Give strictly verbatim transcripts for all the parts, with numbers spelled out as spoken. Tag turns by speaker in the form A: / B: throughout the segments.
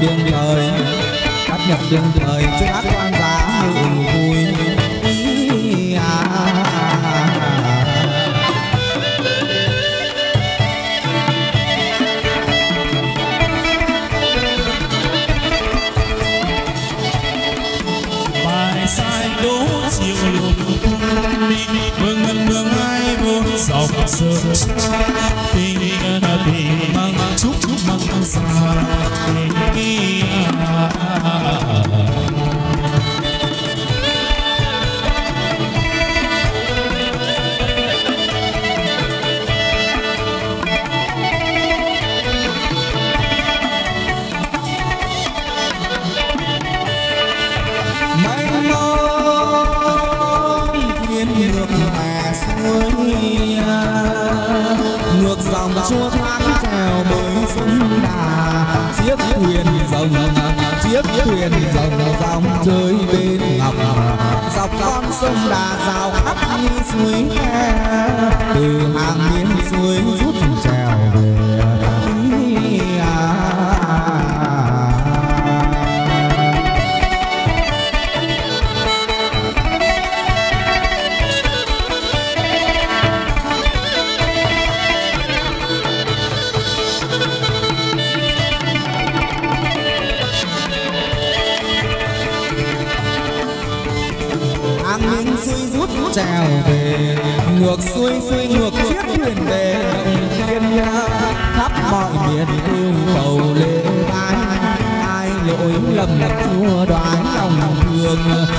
A: đường trời, cát nhập đường trời trước ác quan giá mừng vui.
B: Bài sai đố chiều lùng mừng ngân đường hai bốn dòng sơn xa tình tình mang chúc mang xa tình
A: ngược dòng chua thoáng trèo bơi sông Đà, chiếc thuyền rồng chiếc thuyền rồng dòng chơi bên ngọc, dọc con sông Đà rào khắp như suối khe, từ hàng miền suối rút trèo về. Trèo về ngược xuôi xuôi ngược chiếc thuyền về động thiên nha, khắp mọi miền yêu cầu lễ bái, ai lỗi lầm chúa đoán lòng thương.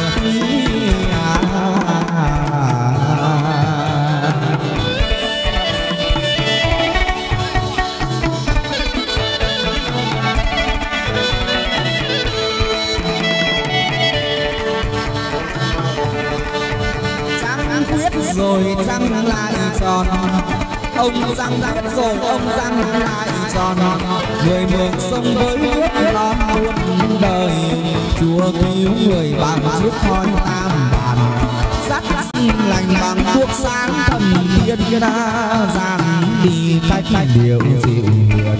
A: Rồi răng lại tròn, ông răng biết rồi ông răng lại tròn, người mường sông với nước non muôn đời, chúa cứu người bằng chiếc thoi tam bàn, dắt lành bằng thuốc sáng thần tiên đã giang đi cách điệu dịu hiền.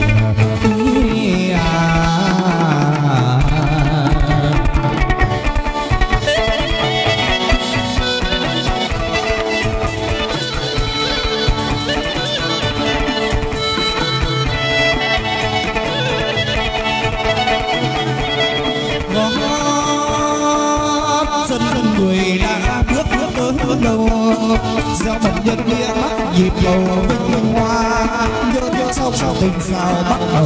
A: Gieo mật nhân nghĩa mắt nhịp cầu vinh hoa, nhớ nhớ sau sau tình sao bắt đầu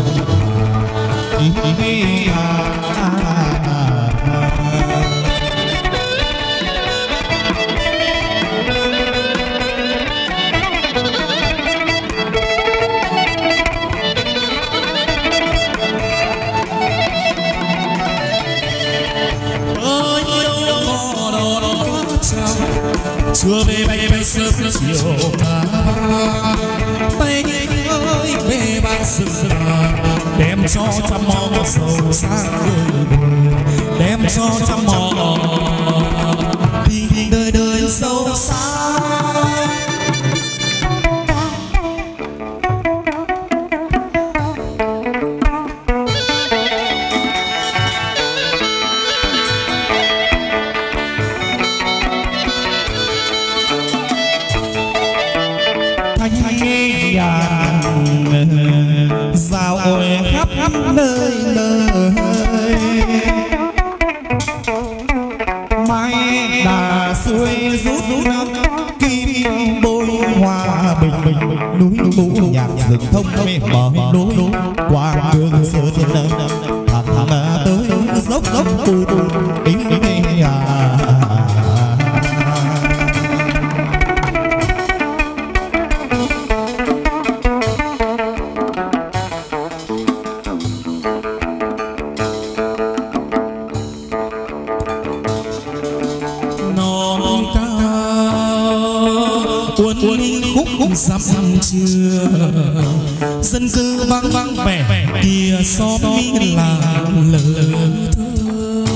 A: ý ý chưa về bay bay sớm chiều ta bay ơi về bay sớm đem cho trăm mò sầu sang đem cho trăm mò thì đời đời sâu xa. Dạo khắp khắp nơi nơi mai đà xuôi rút năm kim bôi hòa bình bình núi vũ nhạc rừng thông mê mở núi qua đường sơn thẳng thẳng tới dốc dốc cù ý à. Dặm chưa dân cư vắng vắng vẻ kia xóm là lờ thơ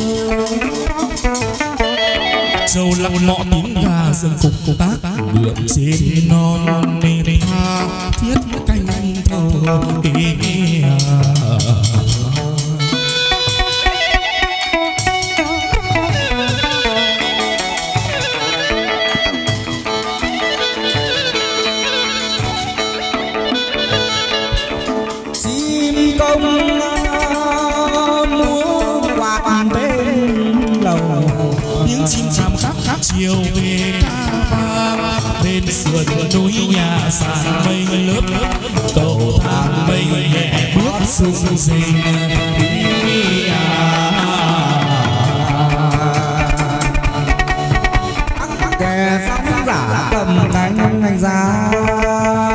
A: châu lăng mọ tiếng gà dân cùng công tác ngựa trên non nên tha thiết canh thơ. công múa quạt bên lầu.
B: Tiếng chim chạm khắp khắp chiều về ca vang bên sườn núi nhà sàn mây lớp cầu thang mây nhẹ bước sung sinh.
A: Kẻ sóng giả cầm cánh anh ra